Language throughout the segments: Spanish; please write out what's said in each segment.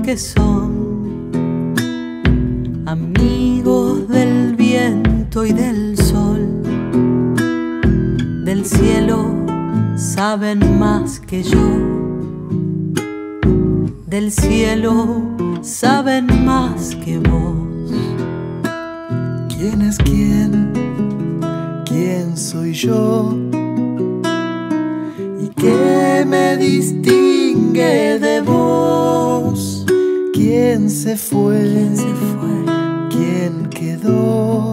porque son amigos del viento y del sol. Del cielo saben más que yo. Del cielo saben más que vos. ¿Quién es quién? ¿Quién soy yo? ¿Y qué me distingue de vos? ¿Quién se fue? ¿Quién se fue? ¿Quién quedó?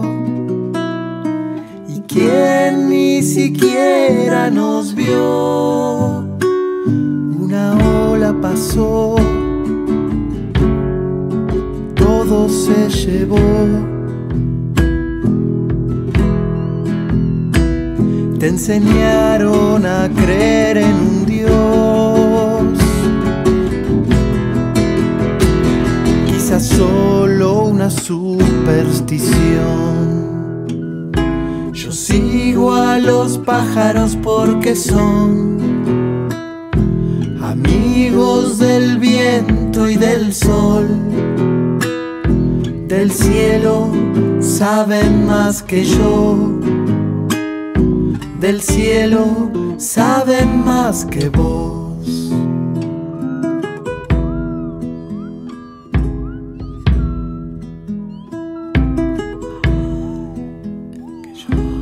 ¿Y quién ni siquiera nos vio? Una ola pasó, todo se llevó. Te enseñaron a creer en un Dios, quizás solo una superstición. Yo sigo a los pájaros porque son amigos del viento y del sol. Del cielo saben más que yo. Del cielo saben más que vos. Que yo.